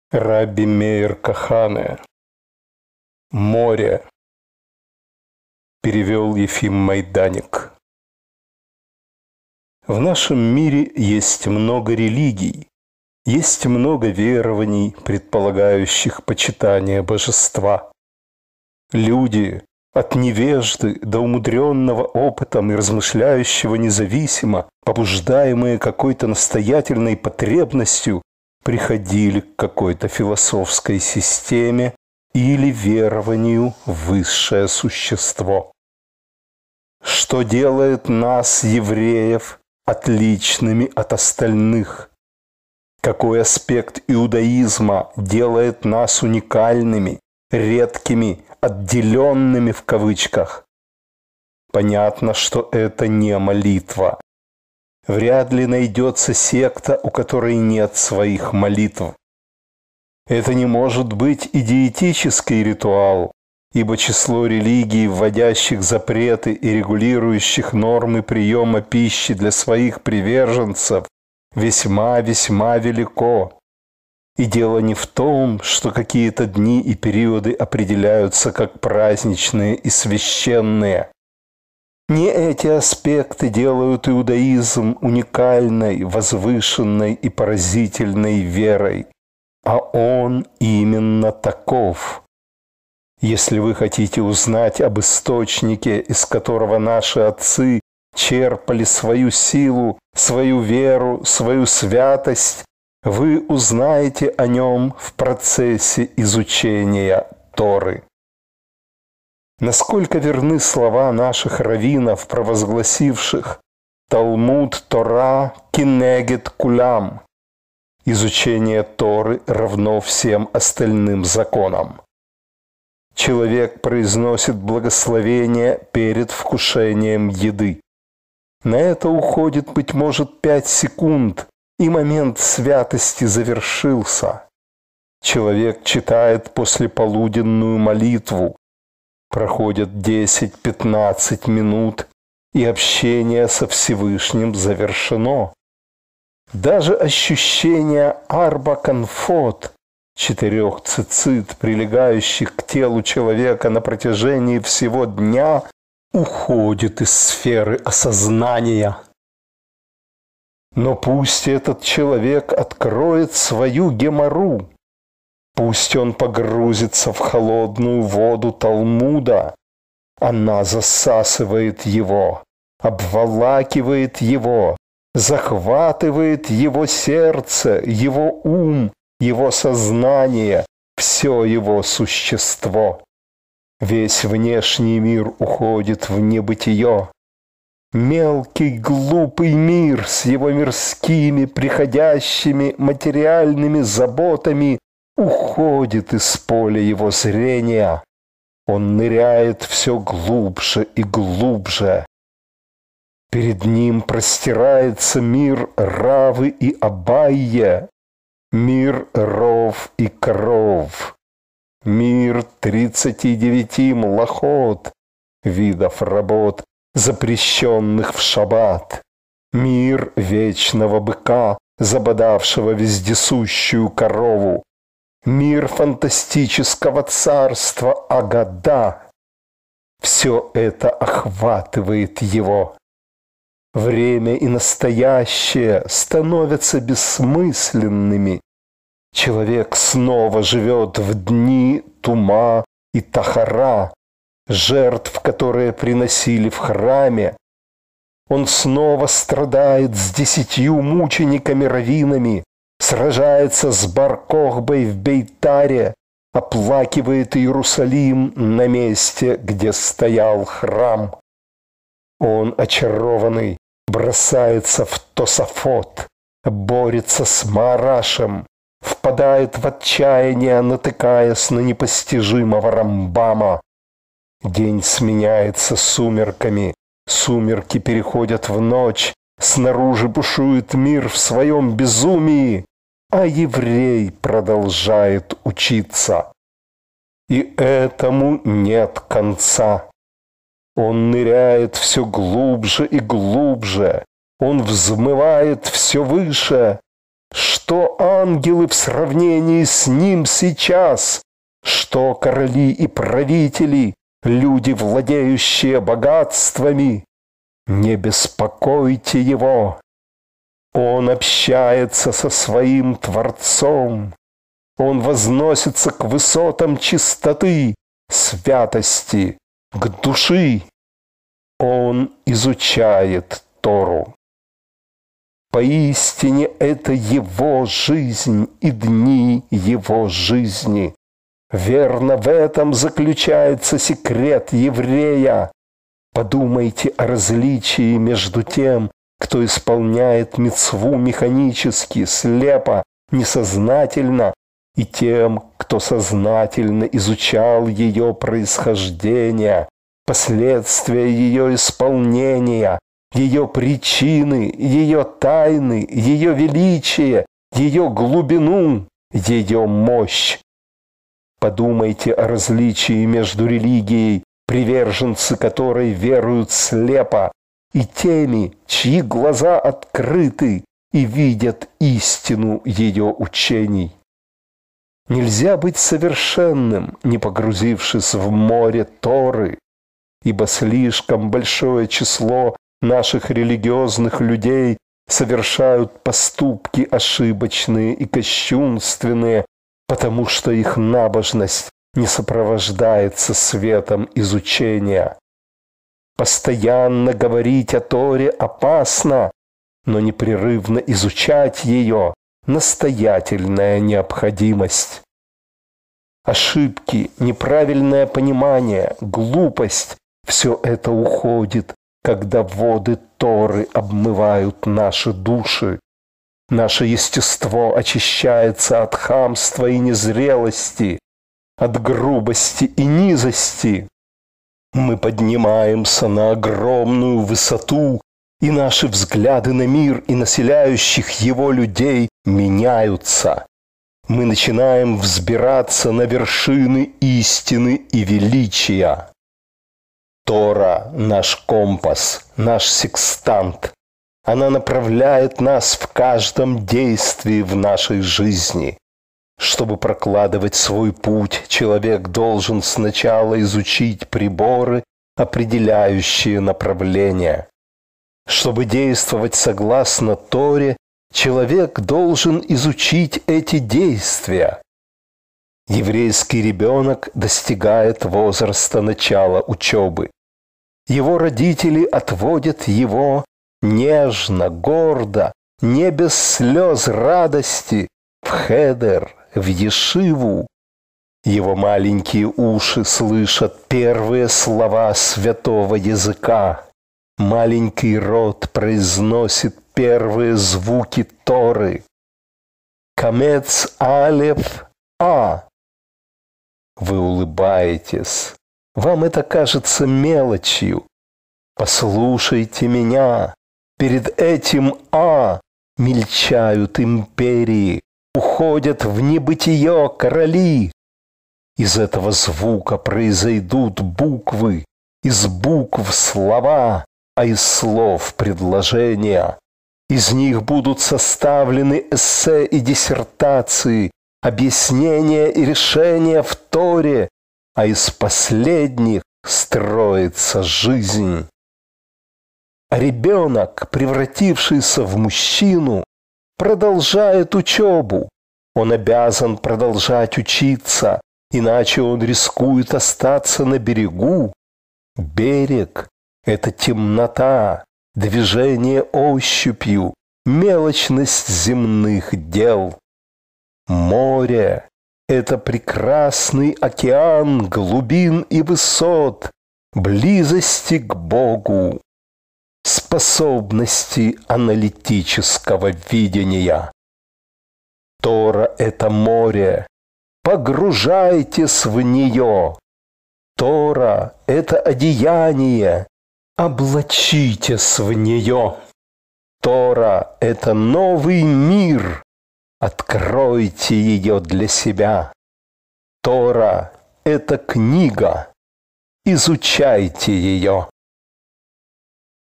Рабби Меир Кахане. Море. Перевел Ефим Майданик. В нашем мире есть много религий, есть много верований, предполагающих почитание божества. Люди, от невежды до умудренного опытом и размышляющего независимо, побуждаемые какой-то настоятельной потребностью, приходили к какой-то философской системе или верованию в высшее существо. Что делает нас, евреев, отличными от остальных? Какой аспект иудаизма делает нас уникальными, редкими, отделенными в кавычках? Понятно, что это не молитва. Вряд ли найдется секта, у которой нет своих молитв. Это не может быть и диетический ритуал, ибо число религий, вводящих запреты и регулирующих нормы приема пищи для своих приверженцев, весьма-весьма велико. И дело не в том, что какие-то дни и периоды определяются как праздничные и священные. Не эти аспекты делают иудаизм уникальной, возвышенной и поразительной верой, а он именно таков. Если вы хотите узнать об источнике, из которого наши отцы черпали свою силу, свою веру, свою святость, вы узнаете о нем в процессе изучения Торы. Насколько верны слова наших раввинов, провозгласивших «Талмуд Тора кинегет кулям» – изучение Торы равно всем остальным законам. Человек произносит благословение перед вкушением еды. На это уходит, быть может, 5 секунд, и момент святости завершился. Человек читает послеполуденную молитву. Проходят 10-15 минут, и общение со Всевышним завершено. Даже ощущение арба-конфот, 4 цицит, прилегающих к телу человека на протяжении всего дня, уходит из сферы осознания. Но пусть этот человек откроет свою гемору. Пусть он погрузится в холодную воду Талмуда. Она засасывает его, обволакивает его, захватывает его сердце, его ум, его сознание, все его существо. Весь внешний мир уходит в небытие. Мелкий, глупый мир с его мирскими, приходящими материальными заботами уходит из поля его зрения. Он ныряет все глубже и глубже. Перед ним простирается мир Равы и Абайя, мир Ров и Коров, мир 39 млахот, видов работ, запрещенных в шаббат, мир вечного быка, забодавшего вездесущую корову, мир фантастического царства Агада. Все это охватывает его. Время и настоящее становятся бессмысленными. Человек снова живет в дни Тума и Тахара, жертв, которые приносили в храме. Он снова страдает с 10 мучениками-раввинами, сражается с Бар-Кохбой в Бейтаре, оплакивает Иерусалим на месте, где стоял храм. Он, очарованный, бросается в Тосафот, борется с Маарашем, впадает в отчаяние, натыкаясь на непостижимого Рамбама. День сменяется сумерками, сумерки переходят в ночь, снаружи бушует мир в своем безумии, а еврей продолжает учиться. И этому нет конца. Он ныряет все глубже и глубже, он взмывает все выше. Что ангелы в сравнении с ним сейчас? Что короли и правители, люди, владеющие богатствами? Не беспокойте его. Он общается со своим Творцом. Он возносится к высотам чистоты, святости, к души. Он изучает Тору. Поистине это его жизнь и дни его жизни. Верно, в этом заключается секрет еврея. Подумайте о различии между тем, кто исполняет мицву механически, слепо, несознательно, и тем, кто сознательно изучал ее происхождение, последствия ее исполнения, ее причины, ее тайны, ее величие, ее глубину, ее мощь. Подумайте о различии между религией, приверженцы которой веруют слепо, и теми, чьи глаза открыты и видят истину ее учений. Нельзя быть совершенным, не погрузившись в море Торы, ибо слишком большое число наших религиозных людей совершают поступки ошибочные и кощунственные, потому что их набожность не сопровождается светом изучения. Постоянно говорить о Торе опасно, но непрерывно изучать ее – настоятельная необходимость. Ошибки, неправильное понимание, глупость – все это уходит, когда воды Торы обмывают наши души. Наше естество очищается от хамства и незрелости, от грубости и низости. Мы поднимаемся на огромную высоту, и наши взгляды на мир и населяющих его людей меняются. Мы начинаем взбираться на вершины истины и величия. Тора – наш компас, наш секстант. Она направляет нас в каждом действии в нашей жизни. Чтобы прокладывать свой путь, человек должен сначала изучить приборы, определяющие направление. Чтобы действовать согласно Торе, человек должен изучить эти действия. Еврейский ребенок достигает возраста начала учебы. Его родители отводят его нежно, гордо, не без слез радости, в хедер, в ешиву. Его маленькие уши слышат первые слова святого языка. Маленький рот произносит первые звуки Торы. Камец алеф а. Вы улыбаетесь. Вам это кажется мелочью. Послушайте меня. Перед этим а мельчают империи, уходят в небытие короли. Из этого звука произойдут буквы, из букв слова, а из слов предложения. Из них будут составлены эссе и диссертации, объяснения и решения в Торе, а из последних строится жизнь. А ребенок, превратившийся в мужчину, продолжает учебу. Он обязан продолжать учиться, иначе он рискует остаться на берегу. Берег – это темнота, движение ощупью, мелочность земных дел. Море – это прекрасный океан глубин и высот, близости к Богу, способности аналитического видения. Тора – это море. Погружайтесь в нее. Тора – это одеяние. Облачитесь в нее. Тора – это новый мир. Откройте ее для себя. Тора – это книга. Изучайте ее.